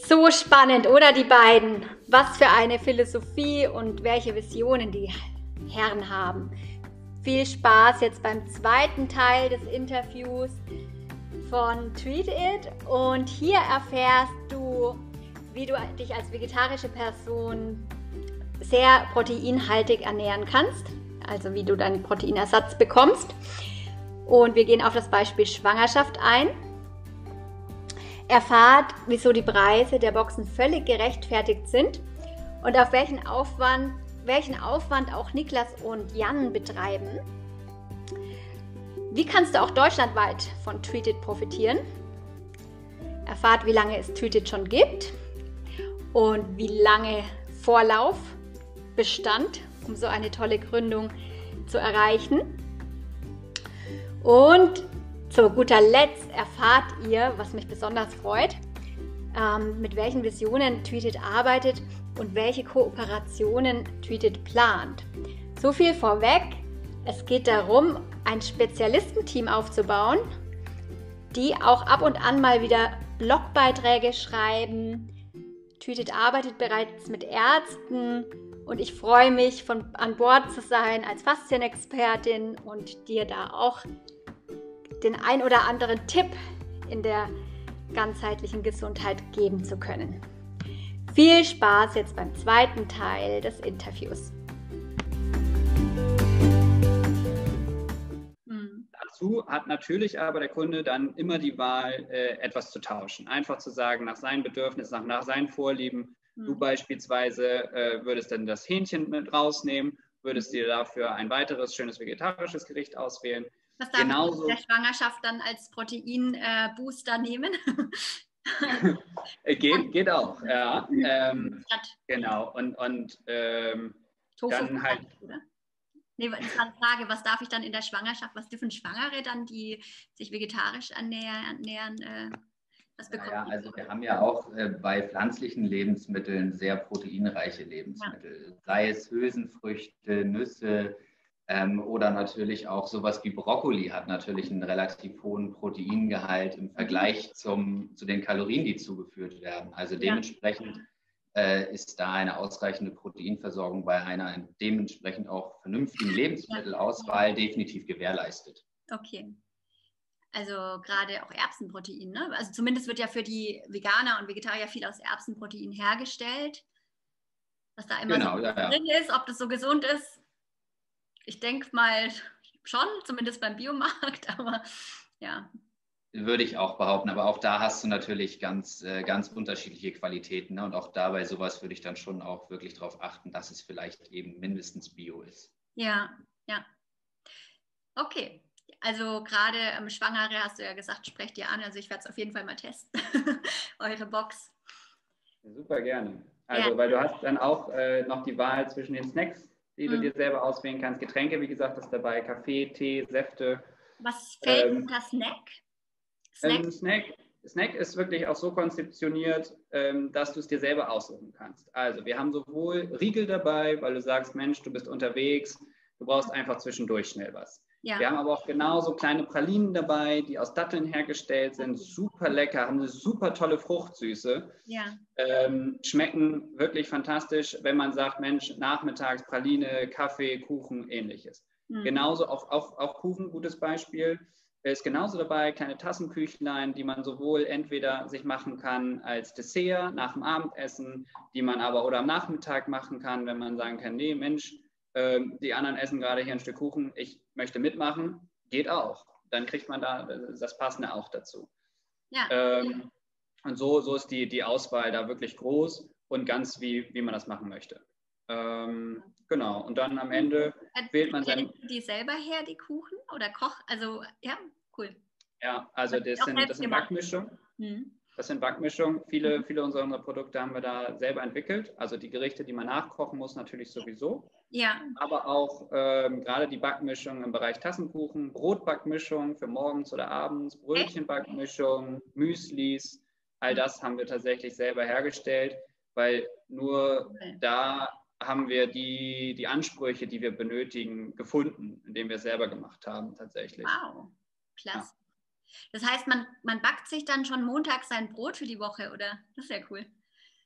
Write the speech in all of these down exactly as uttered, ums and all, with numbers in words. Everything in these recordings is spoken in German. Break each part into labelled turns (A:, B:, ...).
A: So spannend, oder die beiden? Was für eine Philosophie und welche Visionen die Herren haben. Viel Spaß jetzt beim zweiten Teil des Interviews von Treat It. Und hier erfährst du, wie du dich als vegetarische Person sehr proteinhaltig ernähren kannst. Also wie du deinen Proteinersatz bekommst. Und wir gehen auf das Beispiel Schwangerschaft ein. Erfahrt, wieso die Preise der Boxen völlig gerechtfertigt sind und auf welchen Aufwand, welchen Aufwand auch Niklas und Jan betreiben. Wie kannst du auch deutschlandweit von Treat It profitieren? Erfahrt, wie lange es Treat It schon gibt und wie lange Vorlauf bestand, um so eine tolle Gründung zu erreichen. Und zu guter Letzt erfahrt ihr, was mich besonders freut, ähm, mit welchen Visionen Treat It arbeitet und welche Kooperationen Treat It plant. So viel vorweg. Es geht darum, ein Spezialistenteam aufzubauen, die auch ab und an mal wieder Blogbeiträge schreiben. Treat It arbeitet bereits mit Ärzten und ich freue mich, von an Bord zu sein als Faszienexpertin und dir da auch den ein oder anderen Tipp in der ganzheitlichen Gesundheit geben zu können. Viel Spaß jetzt beim zweiten Teil des Interviews.
B: Dazu hat natürlich aber der Kunde dann immer die Wahl, äh, etwas zu tauschen. Einfach zu sagen, nach seinen Bedürfnissen, nach, nach seinen Vorlieben. Mhm. Du beispielsweise äh, würdest dann das Hähnchen mit rausnehmen, würdest dir dafür ein weiteres schönes vegetarisches Gericht auswählen.
A: Was darf Genauso, ich in der Schwangerschaft dann als Protein-Booster äh, nehmen?
B: geht, geht auch, ja. Ähm, genau. Und, und ähm, dann halt.
A: Oder? Nee, das war eine Frage, was darf ich dann in der Schwangerschaft, was dürfen Schwangere dann, die sich vegetarisch ernähren, ernähren äh, was bekommen
C: ja,
A: die?
C: Also wir haben ja auch äh, bei pflanzlichen Lebensmitteln sehr proteinreiche Lebensmittel. Ja. Sei es Hülsenfrüchte, Nüsse, Ähm, oder natürlich auch sowas wie Brokkoli hat natürlich einen relativ hohen Proteingehalt im Vergleich zum, zu den Kalorien, die zugeführt werden. Also dementsprechend äh, ist da eine ausreichende Proteinversorgung bei einer dementsprechend auch vernünftigen Lebensmittelauswahl definitiv gewährleistet.
A: Okay. Also gerade auch Erbsenprotein, ne? Also zumindest wird ja für die Veganer und Vegetarier viel aus Erbsenprotein hergestellt. Was da immer
C: genau,
A: so
C: ja,
A: drin
C: ja.
A: ist, ob das so gesund ist. Ich denke mal schon, zumindest beim Biomarkt, aber ja.
C: Würde ich auch behaupten, aber auch da hast du natürlich ganz, äh, ganz unterschiedliche Qualitäten. Ne? Und auch dabei sowas würde ich dann schon auch wirklich darauf achten, dass es vielleicht eben mindestens Bio ist.
A: Ja, ja. Okay, also gerade ähm, Schwangere, hast du ja gesagt, sprecht ihr an. Also ich werde es auf jeden Fall mal testen, eure Box.
B: Super gerne. Also ja. Weil du hast dann auch äh, noch die Wahl zwischen den Snacks, die du mhm. dir selber auswählen kannst. Getränke, wie gesagt, ist dabei, Kaffee, Tee, Säfte.
A: Was fällt ähm, unter Snack?
B: Snack? Ähm, Snack? Snack ist wirklich auch so konzeptioniert, ähm, dass du es dir selber aussuchen kannst. Also wir haben sowohl Riegel dabei, weil du sagst, Mensch, du bist unterwegs, du brauchst einfach zwischendurch schnell was. Ja. Wir haben aber auch genauso kleine Pralinen dabei, die aus Datteln hergestellt sind, super lecker, haben eine super tolle Fruchtsüße,
A: ja.
B: ähm, schmecken wirklich fantastisch, wenn man sagt, Mensch, nachmittags Praline, Kaffee, Kuchen, ähnliches. Mhm. Genauso auch, auch, auch Kuchen, gutes Beispiel, ist genauso dabei, kleine Tassenküchlein, die man sowohl entweder sich machen kann als Dessert nach dem Abendessen, die man aber oder am Nachmittag machen kann, wenn man sagen kann, nee, Mensch, die anderen essen gerade hier ein Stück Kuchen, ich möchte mitmachen, geht auch. Dann kriegt man da das Passende auch dazu.
A: Ja.
B: Ähm, und so, so ist die, die Auswahl da wirklich groß und ganz, wie, wie man das machen möchte. Ähm, genau, und dann am Ende wählt man sein...
A: die selber her, die Kuchen? Oder Koch? Also, ja, cool.
B: Ja, also das sind, das sind Backmischungen. Hm. Das sind Backmischungen. Viele, viele unserer, unserer Produkte haben wir da selber entwickelt. Also die Gerichte, die man nachkochen muss, natürlich sowieso.
A: Ja.
B: Aber auch ähm, gerade die Backmischung im Bereich Tassenkuchen, Brotbackmischung für morgens oder abends, Brötchenbackmischung, Müslis, all das haben wir tatsächlich selber hergestellt, weil nur okay. da haben wir die, die Ansprüche, die wir benötigen, gefunden, indem wir es selber gemacht haben tatsächlich.
A: Wow, klasse. Ja. Das heißt, man, man backt sich dann schon montags sein Brot für die Woche, oder? Das ist ja cool.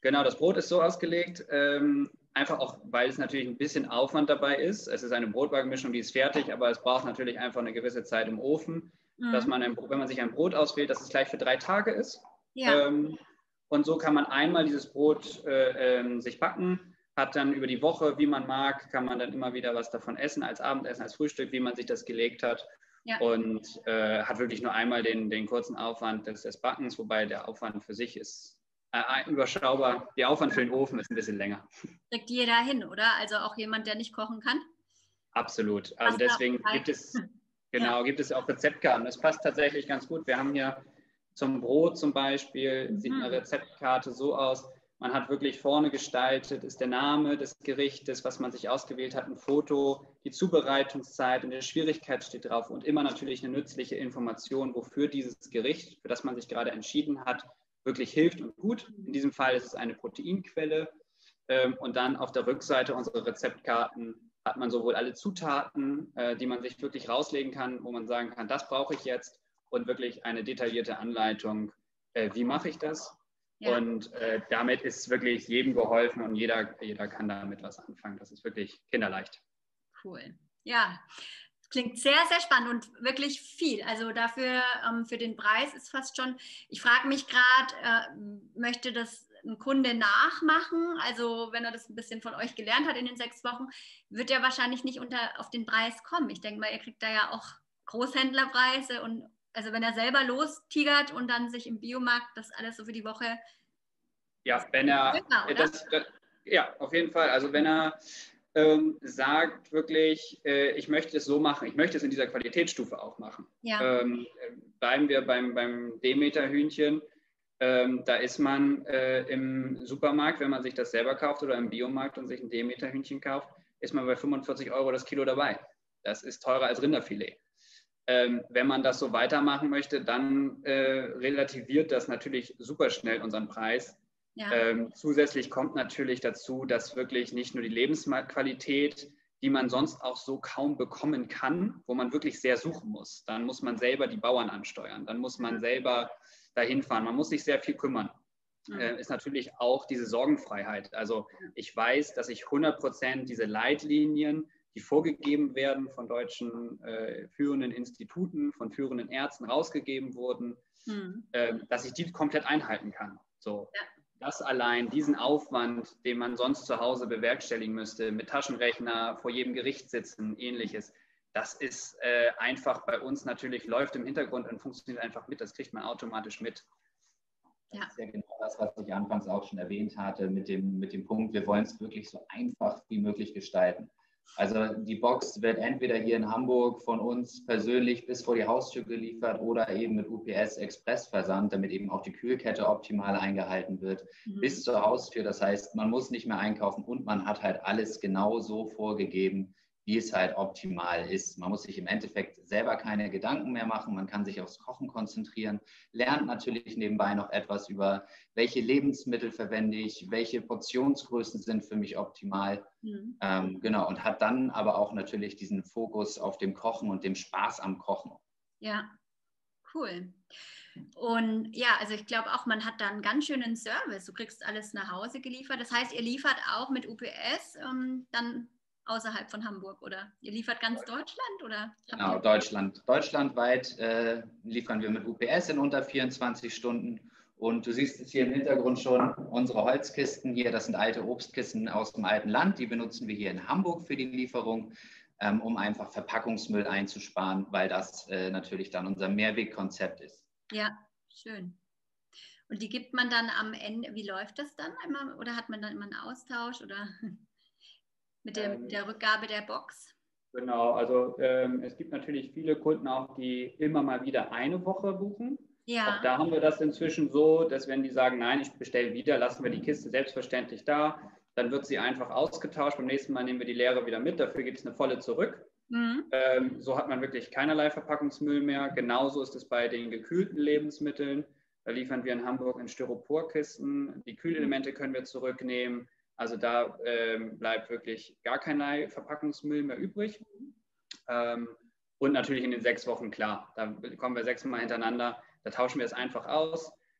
B: Genau, das Brot ist so ausgelegt, ähm, einfach auch, weil es natürlich ein bisschen Aufwand dabei ist. Es ist eine Brotbackmischung, die ist fertig, aber es braucht natürlich einfach eine gewisse Zeit im Ofen, mhm. dass man, ein, wenn man sich ein Brot auswählt, dass es gleich für drei Tage ist.
A: Ja.
B: Ähm, und so kann man einmal dieses Brot äh, ähm, sich backen, hat dann über die Woche, wie man mag, kann man dann immer wieder was davon essen, als Abendessen, als Frühstück, wie man sich das gelegt hat. Ja. Und äh, hat wirklich nur einmal den, den kurzen Aufwand des, des Backens, wobei der Aufwand für sich ist Äh, überschaubar. Der Aufwand für den Ofen ist ein bisschen länger.
A: Kriegt jeder hin, oder? Also auch jemand, der nicht kochen kann?
B: Absolut. Also deswegen gibt es, genau, ja. gibt es auch Rezeptkarten. Das passt tatsächlich ganz gut. Wir haben hier zum Brot zum Beispiel, mhm. sieht eine Rezeptkarte so aus. Man hat wirklich vorne gestaltet, ist der Name des Gerichtes, was man sich ausgewählt hat, ein Foto, die Zubereitungszeit und die Schwierigkeit steht drauf und immer natürlich eine nützliche Information, wofür dieses Gericht, für das man sich gerade entschieden hat, wirklich hilft und gut. In diesem Fall ist es eine Proteinquelle. Ähm, und dann auf der Rückseite unserer Rezeptkarten hat man sowohl alle Zutaten, äh, die man sich wirklich rauslegen kann, wo man sagen kann, das brauche ich jetzt, und wirklich eine detaillierte Anleitung, äh, wie mache ich das? Ja. Und äh, damit ist wirklich jedem geholfen und jeder, jeder kann damit was anfangen. Das ist wirklich kinderleicht.
A: Cool. Ja. Klingt sehr, sehr spannend und wirklich viel. Also dafür, ähm, für den Preis ist fast schon, ich frage mich gerade, äh, möchte das ein Kunde nachmachen? Also wenn er das ein bisschen von euch gelernt hat in den sechs Wochen, wird er wahrscheinlich nicht unter, auf den Preis kommen. Ich denke mal, ihr kriegt da ja auch Großhändlerpreise, und also wenn er selber lostigert und dann sich im Biomarkt das alles so für die Woche...
B: Ja, wenn er... Immer, das, das, ja, auf jeden Fall. Also wenn er... Ähm, sagt wirklich, äh, ich möchte es so machen, ich möchte es in dieser Qualitätsstufe auch machen. Ja. Ähm, bleiben wir beim, beim Demeter-Hühnchen, ähm, da ist man äh, im Supermarkt, wenn man sich das selber kauft, oder im Biomarkt und sich ein Demeter-Hühnchen kauft, ist man bei fünfundvierzig Euro das Kilo dabei. Das ist teurer als Rinderfilet. Ähm, wenn man das so weitermachen möchte, dann äh, relativiert das natürlich super schnell unseren Preis. Ja. Ähm, zusätzlich kommt natürlich dazu, dass wirklich nicht nur die Lebensqualität, die man sonst auch so kaum bekommen kann, wo man wirklich sehr suchen muss. Dann muss man selber die Bauern ansteuern, dann muss man selber dahin fahren, man muss sich sehr viel kümmern. Mhm. Äh, ist natürlich auch diese Sorgenfreiheit. Also ich weiß, dass ich hundert Prozent diese Leitlinien, die vorgegeben werden von deutschen äh, führenden Instituten, von führenden Ärzten rausgegeben wurden, mhm. äh, dass ich die komplett einhalten kann. So. Ja. Das allein, diesen Aufwand, den man sonst zu Hause bewerkstelligen müsste, mit Taschenrechner vor jedem Gericht sitzen, ähnliches, das ist äh, einfach bei uns natürlich, läuft im Hintergrund und funktioniert einfach mit, das kriegt man automatisch mit.
C: Das ja. ist ja genau das, was ich anfangs auch schon erwähnt hatte, mit dem, mit dem Punkt, wir wollen es wirklich so einfach wie möglich gestalten. Also die Box wird entweder hier in Hamburg von uns persönlich bis vor die Haustür geliefert oder eben mit U P S Expressversand, damit eben auch die Kühlkette optimal eingehalten wird, mhm. bis zur Haustür. Das heißt, man muss nicht mehr einkaufen und man hat halt alles genau so vorgegeben, wie es halt optimal ist. Man muss sich im Endeffekt selber keine Gedanken mehr machen, man kann sich aufs Kochen konzentrieren, lernt natürlich nebenbei noch etwas über, welche Lebensmittel verwende ich, welche Portionsgrößen sind für mich optimal. Mhm. Ähm, genau, und hat dann aber auch natürlich diesen Fokus auf dem Kochen und dem Spaß am Kochen.
A: Ja, cool. Und ja, also ich glaube auch, man hat da einen ganz schönen Service. Du kriegst alles nach Hause geliefert. Das heißt, ihr liefert auch mit U P S ähm, dann außerhalb von Hamburg, oder? Ihr liefert ganz Deutschland, oder?
C: Genau, Deutschland. Deutschlandweit äh, liefern wir mit U P S in unter vierundzwanzig Stunden. Und du siehst jetzt hier im Hintergrund schon unsere Holzkisten hier. Das sind alte Obstkisten aus dem alten Land. Die benutzen wir hier in Hamburg für die Lieferung, ähm, um einfach Verpackungsmüll einzusparen, weil das äh, natürlich dann unser Mehrwegkonzept ist.
A: Ja, schön. Und die gibt man dann am Ende, wie läuft das dann einmal? Oder hat man dann immer einen Austausch, oder... Mit der, ähm, der Rückgabe der Box?
B: Genau, also ähm, es gibt natürlich viele Kunden auch, die immer mal wieder eine Woche buchen. Ja. Auch da haben wir das inzwischen so, dass wenn die sagen, nein, ich bestelle wieder, lassen wir die Kiste selbstverständlich da, dann wird sie einfach ausgetauscht. Beim nächsten Mal nehmen wir die leere wieder mit, dafür gibt es eine volle zurück. Mhm. Ähm, so hat man wirklich keinerlei Verpackungsmüll mehr. Genauso ist es bei den gekühlten Lebensmitteln. Da liefern wir in Hamburg in Styroporkisten. Die Kühlelemente können wir zurücknehmen. Also da ähm, bleibt wirklich gar keinerlei Verpackungsmüll mehr übrig. Ähm, und natürlich in den sechs Wochen, klar, da kommen wir sechsmal hintereinander, da tauschen wir es einfach aus.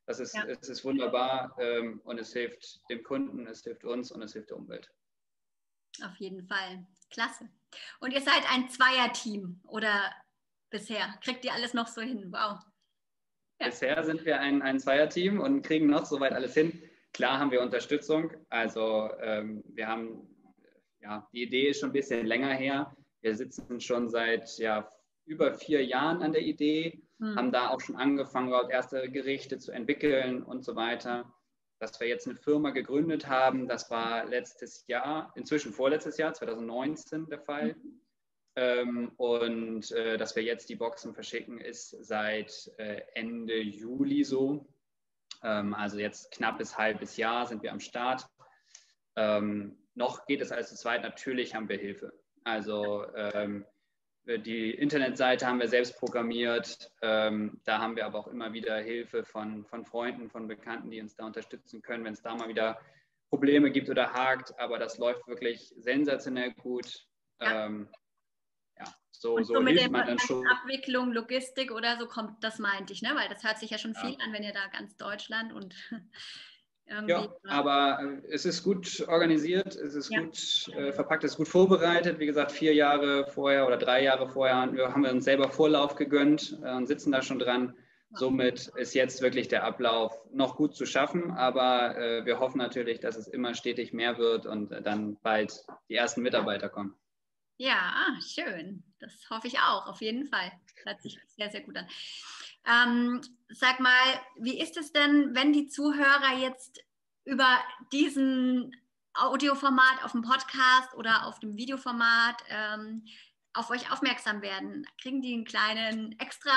B: Das ist,
A: Ja.
B: es ist wunderbar ähm, und es hilft dem Kunden, es hilft uns und es hilft der Umwelt.
A: Auf jeden Fall. Klasse. Und ihr seid ein Zweierteam oder bisher? Kriegt ihr alles noch so hin? Wow.
B: Ja. Bisher sind wir ein, ein Zweierteam und kriegen noch soweit alles hin. Klar haben wir Unterstützung. Also ähm, wir haben, ja, die Idee ist schon ein bisschen länger her. Wir sitzen schon seit ja, über vier Jahren an der Idee, hm. haben da auch schon angefangen, überhaupt erste Gerichte zu entwickeln und so weiter. Dass wir jetzt eine Firma gegründet haben, das war letztes Jahr, inzwischen vorletztes Jahr, zwanzig neunzehn der Fall. Mhm. Ähm, und äh, dass wir jetzt die Boxen verschicken, ist seit äh, Ende Juli so. Ähm, also jetzt knappes halbes Jahr sind wir am Start. Ähm, noch geht es als zu zweit, natürlich haben wir Hilfe. Also ähm, die Internetseite haben wir selbst programmiert. Ähm, da haben wir aber auch immer wieder Hilfe von, von Freunden, von Bekannten, die uns da unterstützen können, wenn es da mal wieder Probleme gibt oder hakt. Aber das läuft wirklich sensationell gut.
A: Ja,
B: ähm, ja so,
A: und so,
B: so
A: mit
B: hilft
A: der
B: man dann schon.
A: Abwicklung, Logistik oder so kommt, das meinte ich, ne? Weil das hört sich ja schon viel ja. an, wenn ihr da ganz Deutschland und
B: ja, aber äh, es ist gut organisiert, es ist ja. gut äh, verpackt, es ist gut vorbereitet. Wie gesagt, vier Jahre vorher oder drei Jahre vorher haben wir, haben wir uns selber Vorlauf gegönnt äh, und sitzen da schon dran. Ja. Somit ist jetzt wirklich der Ablauf noch gut zu schaffen, aber äh, wir hoffen natürlich, dass es immer stetig mehr wird und äh, dann bald die ersten Mitarbeiter kommen.
A: Ja, schön. Das hoffe ich auch, auf jeden Fall. Das hört sich sehr, sehr gut an. Ähm, sag mal, wie ist es denn, wenn die Zuhörer jetzt über diesen Audioformat auf dem Podcast oder auf dem Videoformat ähm, auf euch aufmerksam werden? Kriegen die einen kleinen extra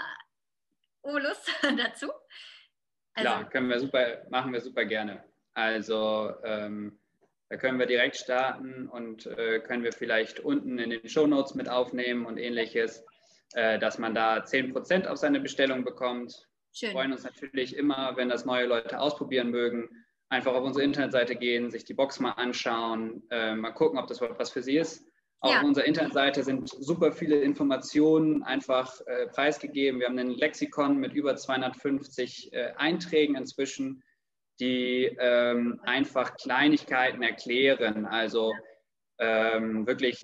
A: Olus dazu?
B: Also, klar, können wir super, machen wir super gerne. Also ähm, da können wir direkt starten und äh, können wir vielleicht unten in den Shownotes mit aufnehmen und ähnliches, äh, dass man da zehn Prozent auf seine Bestellung bekommt. Schön. Wir freuen uns natürlich immer, wenn das neue Leute ausprobieren mögen. Einfach auf unsere Internetseite gehen, sich die Box mal anschauen, äh, mal gucken, ob das was für sie ist. Auch ja. Auf unserer Internetseite sind super viele Informationen einfach äh, preisgegeben. Wir haben ein Lexikon mit über zweihundertfünfzig äh, Einträgen inzwischen, die ähm, einfach Kleinigkeiten erklären. Also ähm, wirklich.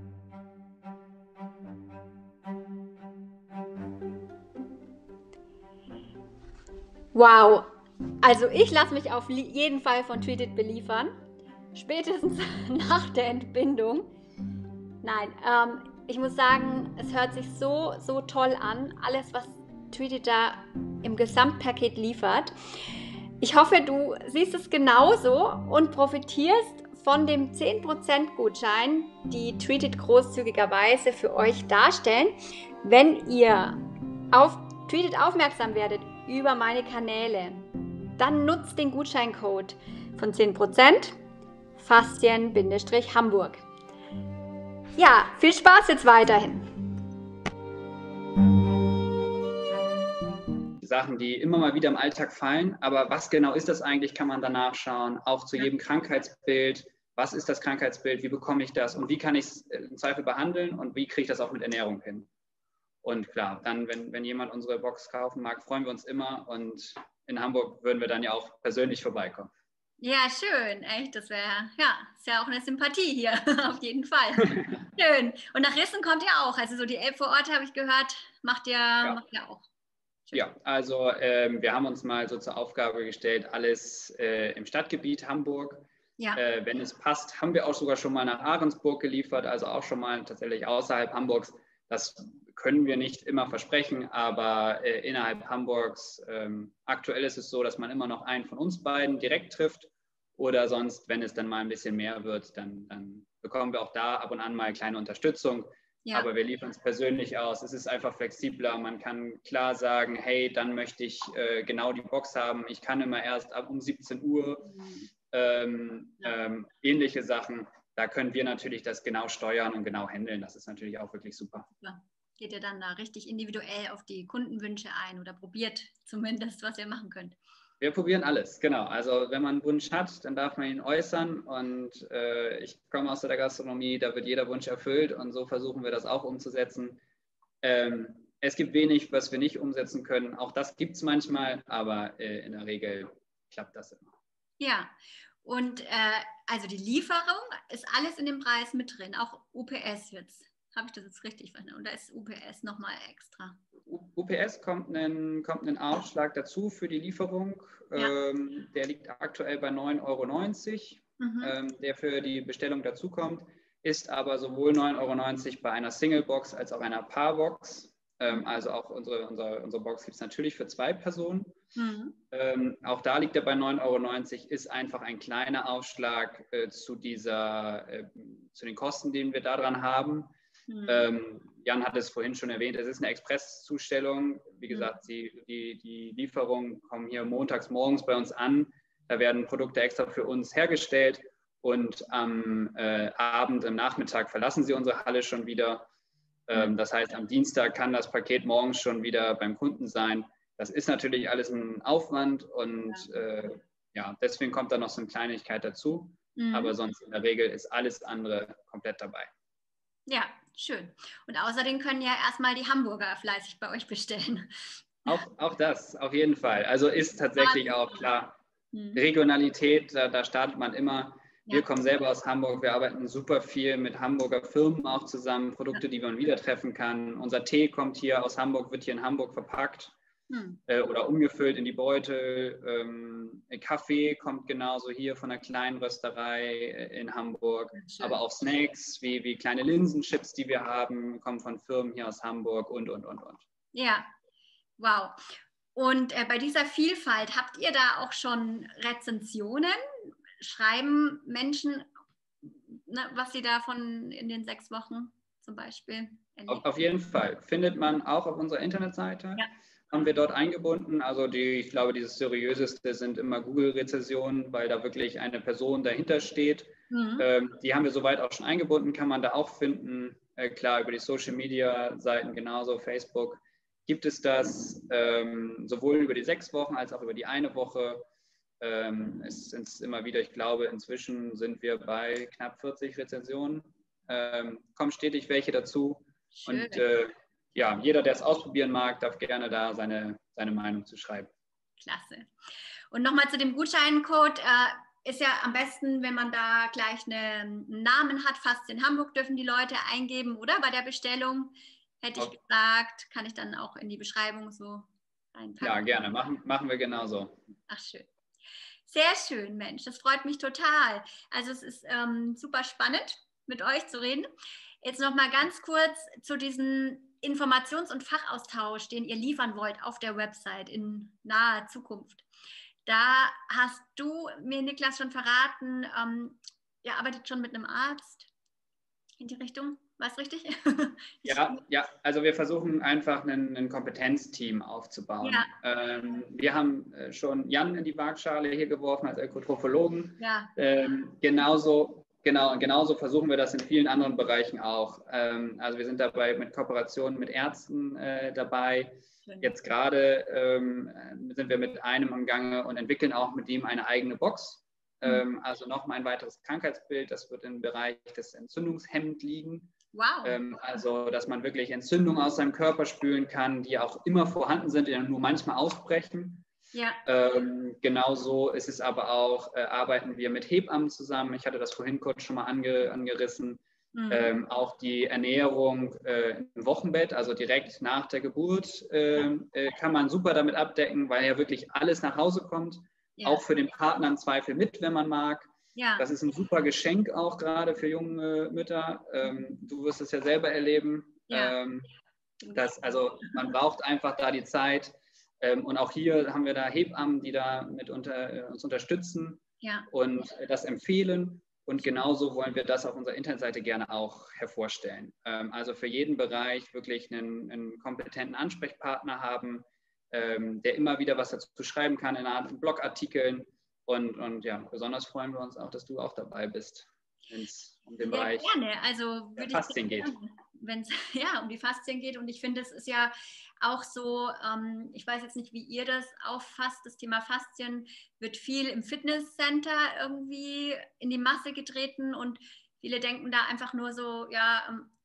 A: Wow, also ich lasse mich auf jeden Fall von Tweeted beliefern, spätestens nach der Entbindung. Nein, ähm, ich muss sagen, es hört sich so, so toll an, alles, was Tweeted da im Gesamtpaket liefert. Ich hoffe, du siehst es genauso und profitierst von dem zehn Prozent Gutschein, die Tweeted großzügigerweise für euch darstellen, wenn ihr auf Tweeted aufmerksam werdet über meine Kanäle. Dann nutzt den Gutscheincode von zehn Prozent Faszien-Hamburg. Ja, viel Spaß jetzt weiterhin.
B: Sachen, die immer mal wieder im Alltag fallen, aber was genau ist das eigentlich, kann man danach schauen, auch zu jedem Krankheitsbild. Was ist das Krankheitsbild, wie bekomme ich das und wie kann ich es im Zweifel behandeln und wie kriege ich das auch mit Ernährung hin? Und klar, dann, wenn, wenn jemand unsere Box kaufen mag, freuen wir uns immer und in Hamburg würden wir dann ja auch persönlich vorbeikommen.
A: Ja, schön, echt, das wäre, ja, ist ja auch eine Sympathie hier, auf jeden Fall. Schön. Und nach Rissen kommt ihr auch, also so die Elb vor Ort, habe ich gehört, macht ihr, ja. macht ihr auch. Schön.
B: Ja, also ähm, wir haben uns mal so zur Aufgabe gestellt, alles äh, im Stadtgebiet Hamburg. Ja. Äh, wenn es passt, haben wir auch sogar schon mal nach Ahrensburg geliefert, also auch schon mal tatsächlich außerhalb Hamburgs. Das können wir nicht immer versprechen, aber äh, innerhalb Hamburgs, ähm, aktuell ist es so, dass man immer noch einen von uns beiden direkt trifft oder sonst, wenn es dann mal ein bisschen mehr wird, dann, dann bekommen wir auch da ab und an mal kleine Unterstützung. Ja. Aber wir liefern es persönlich aus. Es ist einfach flexibler. Man kann klar sagen, hey, dann möchte ich äh, genau die Box haben. Ich kann immer erst ab um siebzehn Uhr. Mhm. Ähm, ja. ähm, ähnliche Sachen. Da können wir natürlich das genau steuern und genau handeln. Das ist natürlich auch wirklich super.
A: Ja. Geht ihr dann da richtig individuell auf die Kundenwünsche ein oder probiert zumindest, was ihr machen könnt?
B: Wir probieren alles, genau. Also wenn man einen Wunsch hat, dann darf man ihn äußern und äh, ich komme aus der Gastronomie, da wird jeder Wunsch erfüllt und so versuchen wir das auch umzusetzen. Ähm, es gibt wenig, was wir nicht umsetzen können. Auch das gibt es manchmal, aber äh, in der Regel klappt das immer.
A: Ja, und äh, also die Lieferung ist alles in dem Preis mit drin, auch U P S jetzt. Habe ich das jetzt richtig verstanden? Oder ist U P S nochmal extra?
B: U P S kommt ein, kommt ein Aufschlag dazu für die Lieferung.
A: Ja.
B: Ähm, der liegt aktuell bei neun Euro neunzig, mhm. ähm, der für die Bestellung dazukommt, ist aber sowohl neun Euro neunzig bei einer Single-Box als auch einer Paar-Box. Ähm, also auch unsere, unsere, unsere Box gibt es natürlich für zwei Personen. Mhm. Ähm, auch da liegt er bei neun Euro neunzig, ist einfach ein kleiner Aufschlag äh, zu, dieser, äh, zu den Kosten, die wir daran haben. Mhm. Ähm, Jan hat es vorhin schon erwähnt, es ist eine Expresszustellung. Wie gesagt, mhm. die, die, die Lieferungen kommen hier montags morgens bei uns an. Da werden Produkte extra für uns hergestellt und am äh, Abend, am Nachmittag verlassen sie unsere Halle schon wieder. Ähm, mhm. Das heißt, am Dienstag kann das Paket morgens schon wieder beim Kunden sein. Das ist natürlich alles ein Aufwand und ja, äh, ja deswegen kommt da noch so eine Kleinigkeit dazu. Mhm. Aber sonst in der Regel ist alles andere komplett dabei.
A: Ja, schön. Und außerdem können ja erstmal die Hamburger fleißig bei euch bestellen.
B: Auch, auch das, auf jeden Fall. Also ist tatsächlich auch klar, mhm. Regionalität, da, da startet man immer. Wir ja. kommen selber aus Hamburg, wir arbeiten super viel mit Hamburger Firmen auch zusammen, Produkte, ja. die man wieder treffen kann. Unser Tee kommt hier aus Hamburg, wird hier in Hamburg verpackt. Hm. Äh, oder umgefüllt in die Beutel. Ähm, Kaffee kommt genauso hier von einer kleinen Rösterei in Hamburg. Schön. Aber auch Snacks wie, wie kleine Linsenchips, die wir haben, kommen von Firmen hier aus Hamburg und, und, und, und.
A: Ja, wow. Und äh, bei dieser Vielfalt, habt ihr da auch schon Rezensionen? Schreiben Menschen, ne, was sie davon in den sechs Wochen zum Beispiel erlebt?
B: Auf, auf jeden Fall. Findet man auch auf unserer Internetseite. Ja. Haben wir dort eingebunden. Also die, ich glaube, dieses seriöseste sind immer Google-Rezessionen, weil da wirklich eine Person dahinter steht. Mhm. Ähm, die haben wir soweit auch schon eingebunden, kann man da auch finden. Äh, klar, über die Social-Media-Seiten genauso, Facebook gibt es das, ähm, sowohl über die sechs Wochen als auch über die eine Woche. Ähm, es sind immer wieder, ich glaube, inzwischen sind wir bei knapp vierzig Rezensionen. Ähm, kommen stetig welche dazu. Schön. Und äh, ja, jeder, der es ausprobieren mag, darf gerne da seine, seine Meinung zu schreiben.
A: Klasse. Und nochmal zu dem Gutscheincode. Äh, ist ja am besten, wenn man da gleich einen Namen hat. Fast in Hamburg dürfen die Leute eingeben, oder? Bei der Bestellung hätte ich gesagt, kann ich dann auch in die Beschreibung so reinpacken.
B: Ja, gerne. Machen, machen wir genauso.
A: Ach, schön. Sehr schön, Mensch. Das freut mich total. Also es ist ähm, super spannend, mit euch zu reden. Jetzt noch mal ganz kurz zu diesem Informations- und Fachaustausch, den ihr liefern wollt auf der Website in naher Zukunft. Da hast du mir, Niklas, schon verraten, ähm, ihr arbeitet schon mit einem Arzt in die Richtung. War es richtig?
B: Ja, ja, also wir versuchen einfach ein, ein Kompetenzteam aufzubauen. Ja. Ähm, wir haben schon Jan in die Waagschale hier geworfen als Ökotrophologen. Ja. Ähm, genauso Genau, genauso versuchen wir das in vielen anderen Bereichen auch. Ähm, also wir sind dabei mit Kooperationen mit Ärzten äh, dabei. Jetzt gerade ähm, sind wir mit einem am Gange und entwickeln auch mit ihm eine eigene Box. Ähm, also nochmal ein weiteres Krankheitsbild, das wird im Bereich des Entzündungshemmens liegen.
A: Wow.
B: Ähm, also dass man wirklich Entzündungen aus seinem Körper spülen kann, die auch immer vorhanden sind, die nur manchmal ausbrechen. Ja. Ähm, genauso ist es aber auch, äh, arbeiten wir mit Hebammen zusammen. Ich hatte das vorhin kurz schon mal ange, angerissen. Mhm. Ähm, auch die Ernährung äh, im Wochenbett, also direkt nach der Geburt, äh, ja. äh, kann man super damit abdecken, weil ja wirklich alles nach Hause kommt. Ja. Auch für den Partner im Zweifel mit, wenn man mag. Ja. Das ist ein super Geschenk auch gerade für junge Mütter. Ähm, du wirst es ja selber erleben. Ja. Ähm, dass, also man braucht einfach da die Zeit. Ähm, und auch hier haben wir da Hebammen, die da mit unter, äh, uns unterstützen ja. und äh, das empfehlen. Und genauso wollen wir das auf unserer Internetseite gerne auch hervorstellen. Ähm, also für jeden Bereich wirklich einen, einen kompetenten Ansprechpartner haben, ähm, der immer wieder was dazu schreiben kann in einer Art Blogartikeln. Und, und ja, besonders freuen wir uns auch, dass du auch dabei bist, wenn es um den
A: Sehr
B: Bereich
A: gerne. Also
B: der Faszien geht.
A: Wenn es ja um die Faszien geht. Und ich finde, es ist ja auch so, ähm, ich weiß jetzt nicht, wie ihr das auffasst, das Thema Faszien wird viel im Fitnesscenter irgendwie in die Masse getreten und viele denken da einfach nur so, ja,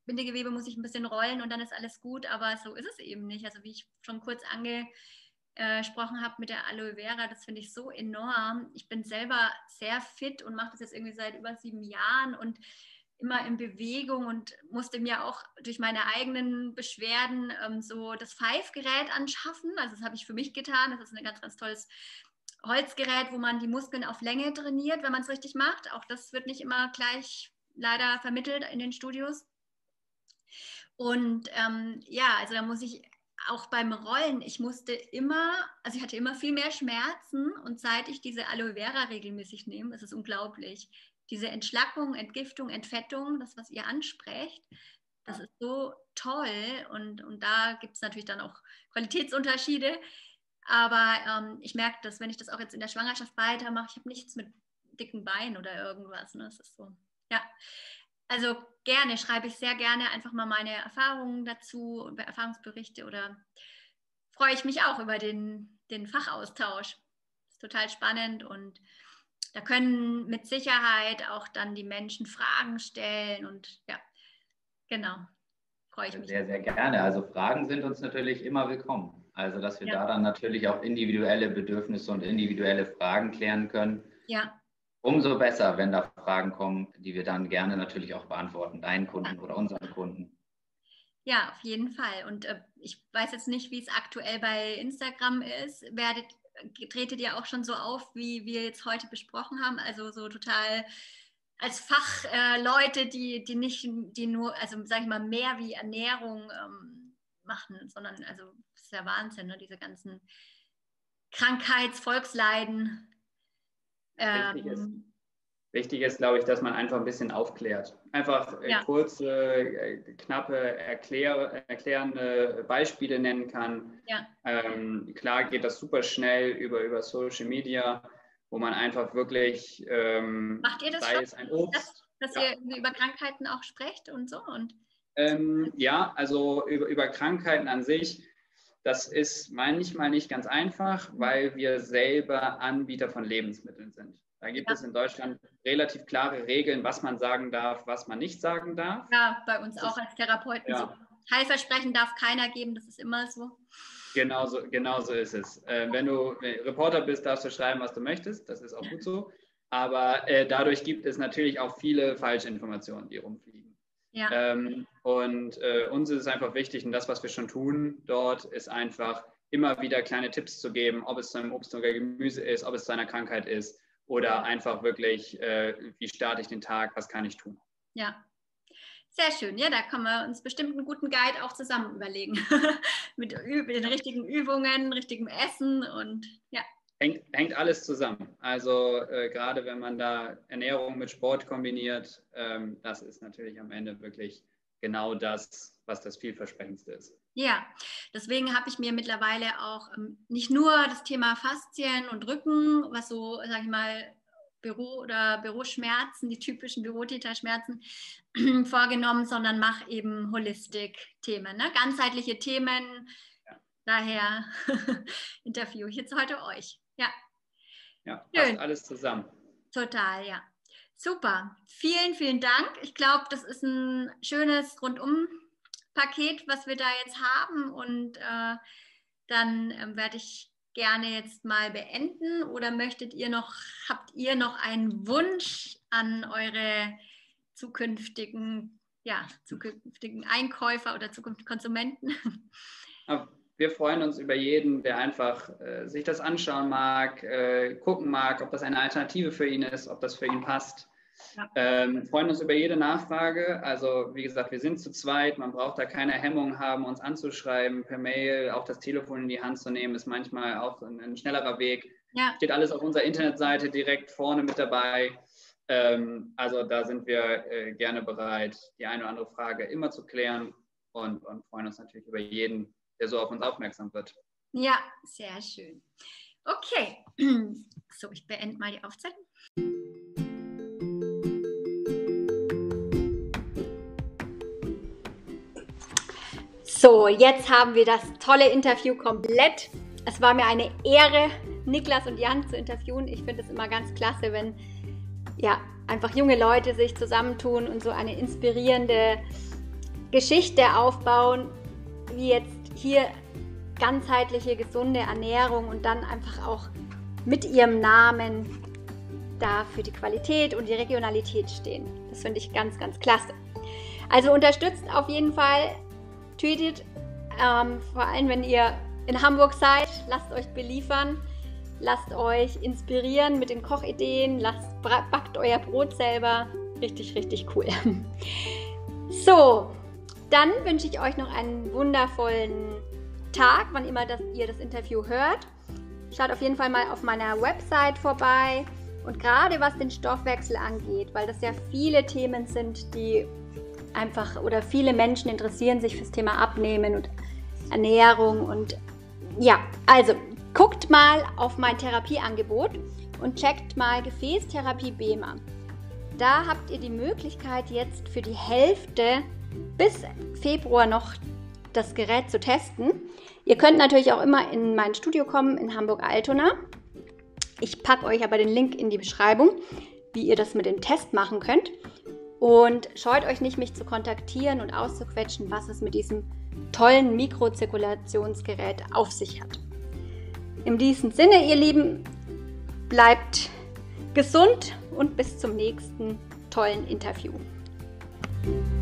A: Bindegewebe muss ich ein bisschen rollen und dann ist alles gut, aber so ist es eben nicht. Also wie ich schon kurz angesprochen habe mit der Aloe Vera, das finde ich so enorm. Ich bin selber sehr fit und mache das jetzt irgendwie seit über sieben Jahren und immer in Bewegung und musste mir auch durch meine eigenen Beschwerden ähm, so das Pfeifgerät anschaffen. Also das habe ich für mich getan. Das ist ein ganz, ganz tolles Holzgerät, wo man die Muskeln auf Länge trainiert, wenn man es richtig macht. Auch das wird nicht immer gleich leider vermittelt in den Studios. Und ähm, ja, also da muss ich auch beim Rollen, ich musste immer, also ich hatte immer viel mehr Schmerzen und seit ich diese Aloe Vera regelmäßig nehme, das ist unglaublich. Diese Entschlackung, Entgiftung, Entfettung, das, was ihr ansprecht, das ist so toll und, und da gibt es natürlich dann auch Qualitätsunterschiede, aber ähm, ich merke das, wenn ich das auch jetzt in der Schwangerschaft weitermache, ich habe nichts mit dicken Beinen oder irgendwas, ne? Das ist so, ja, also gerne, schreibe ich sehr gerne einfach mal meine Erfahrungen dazu, über Erfahrungsberichte oder freue ich mich auch über den, den Fachaustausch, das ist total spannend und da können mit Sicherheit auch dann die Menschen Fragen stellen und ja, genau, freue ich mich.
C: Sehr, sehr gerne. Also Fragen sind uns natürlich immer willkommen. Also dass wir ja. da dann natürlich auch individuelle Bedürfnisse und individuelle Fragen klären können.
A: Ja.
C: Umso besser, wenn da Fragen kommen, die wir dann gerne natürlich auch beantworten, deinen Kunden ja. oder unseren Kunden.
A: Ja, auf jeden Fall. Und äh, ich weiß jetzt nicht, wie es aktuell bei Instagram ist. Werdet tretet ihr auch schon so auf, wie wir jetzt heute besprochen haben, also so total als Fachleute, äh, die, die nicht, die nur, also sage ich mal, mehr wie Ernährung ähm, machen, sondern, also das ist ja Wahnsinn, ne? Diese ganzen Krankheits-, Volksleiden. Ähm,
B: Wichtig ist, wichtig ist, glaube ich, dass man einfach ein bisschen aufklärt. Einfach äh,
A: ja.
B: kurze, äh, knappe, erklär, erklärende Beispiele nennen kann.
A: Ja.
B: Ähm, klar geht das super schnell über, über Social Media, wo man einfach wirklich, ähm,
A: macht ihr das
B: sei
A: schon,
B: es ein Obst.
A: dass, dass
B: ja.
A: ihr über Krankheiten auch sprecht und so? Und
B: ähm, ja, also über, über Krankheiten an sich, das ist manchmal nicht ganz einfach, weil wir selber Anbieter von Lebensmitteln sind. Da gibt ja. es in Deutschland relativ klare Regeln, was man sagen darf, was man nicht sagen darf.
A: Ja, bei uns das auch als Therapeuten. Ja. So. Heilversprechen darf keiner geben, das ist immer so.
B: Genau so, genau so ist es. Äh, wenn du Reporter bist, darfst du schreiben, was du möchtest. Das ist auch gut so. Aber äh, dadurch gibt es natürlich auch viele Falschinformationen, die rumfliegen.
A: Ja.
B: Ähm, und äh, uns ist es einfach wichtig, und das, was wir schon tun dort, ist einfach immer wieder kleine Tipps zu geben, ob es zu einem Obst oder Gemüse ist, ob es zu einer Krankheit ist. Oder einfach wirklich, äh, wie starte ich den Tag, was kann ich tun?
A: Ja, sehr schön. Ja, da können wir uns bestimmt einen guten Guide auch zusammen überlegen. mit, mit den richtigen Übungen, richtigem Essen und ja.
B: Hängt, hängt alles zusammen. Also äh, gerade wenn man da Ernährung mit Sport kombiniert, ähm, das ist natürlich am Ende wirklich genau das, was das vielversprechendste ist.
A: Ja, deswegen habe ich mir mittlerweile auch ähm, nicht nur das Thema Faszien und Rücken, was so, sag ich mal, Büro- oder Büroschmerzen, die typischen Bürotäterschmerzen vorgenommen, sondern mache eben Holistik-Themen, ne? Ganzheitliche Themen. Ja. Daher interviewe ich jetzt heute euch. Ja,
B: ja, passt alles zusammen.
A: Total, ja. Super. Vielen, vielen Dank. Ich glaube, das ist ein schönes Rundum-Paket, was wir da jetzt haben. Und äh, dann äh, werde ich gerne jetzt mal beenden. Oder möchtet ihr noch, habt ihr noch einen Wunsch an eure zukünftigen, ja, zukünftigen Einkäufer oder zukünftigen Konsumenten?
B: Wir freuen uns über jeden, der einfach äh, sich das anschauen mag, äh, gucken mag, ob das eine Alternative für ihn ist, ob das für ihn passt. Ja. Ähm, freuen uns über jede Nachfrage. Also wie gesagt, wir sind zu zweit. Man braucht da keine Hemmung haben, uns anzuschreiben, per Mail, auch das Telefon in die Hand zu nehmen, ist manchmal auch ein, ein schnellerer Weg. Ja. Steht alles auf unserer Internetseite direkt vorne mit dabei. Ähm, also da sind wir äh, gerne bereit, die eine oder andere Frage immer zu klären und, und freuen uns natürlich über jeden, der so auf uns aufmerksam wird.
A: Ja, sehr schön. Okay, so, ich beende mal die Aufzeichnung. So, jetzt haben wir das tolle Interview komplett. Es war mir eine Ehre, Niklas und Jan zu interviewen. Ich finde es immer ganz klasse, wenn ja, einfach junge Leute sich zusammentun und so eine inspirierende Geschichte aufbauen, wie jetzt hier ganzheitliche, gesunde Ernährung und dann einfach auch mit ihrem Namen da für die Qualität und die Regionalität stehen. Das finde ich ganz, ganz klasse. Also unterstützt auf jeden Fall, tweetet, ähm, vor allem wenn ihr in Hamburg seid, lasst euch beliefern, lasst euch inspirieren mit den Kochideen, lasst, backt euer Brot selber. Richtig, richtig cool. So, dann wünsche ich euch noch einen wundervollen Tag, wann immer das, ihr das Interview hört. Schaut auf jeden Fall mal auf meiner Website vorbei und gerade was den Stoffwechsel angeht, weil das ja viele Themen sind, die einfach oder viele Menschen interessieren sich fürs Thema Abnehmen und Ernährung und ja, also guckt mal auf mein Therapieangebot und checkt mal Gefäßtherapie B E M A. Da habt ihr die Möglichkeit jetzt für die Hälfte bis Februar noch das Gerät zu testen. Ihr könnt natürlich auch immer in mein Studio kommen in Hamburg-Altona. Ich packe euch aber den Link in die Beschreibung, wie ihr das mit dem Test machen könnt. Und scheut euch nicht, mich zu kontaktieren und auszuquetschen, was es mit diesem tollen Mikrozirkulationsgerät auf sich hat. In diesem Sinne, ihr Lieben, bleibt gesund und bis zum nächsten tollen Interview.